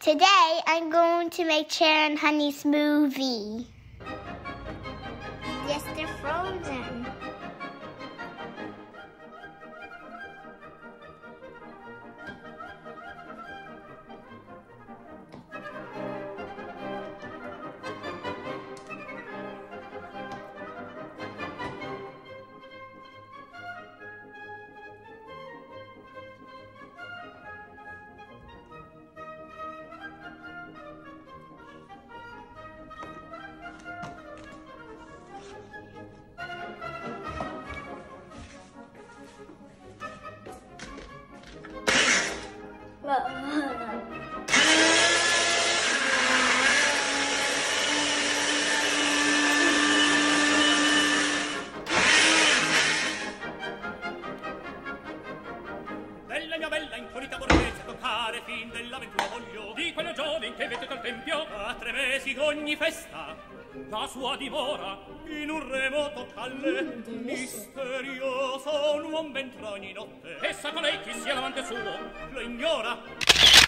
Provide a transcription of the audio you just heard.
Today I'm going to make cherry and honey smoothie. Yes, they're frozen. Bella mia bella, incolita borghese, a toccare fin dell'avventura voglio di quello giovin che vedete al tempio a 3 mesi ogni festa la sua dimora in un remoto calle misterioso un uom v'entra ogni notte e sa colei chi sia l'amante suo lo ignora.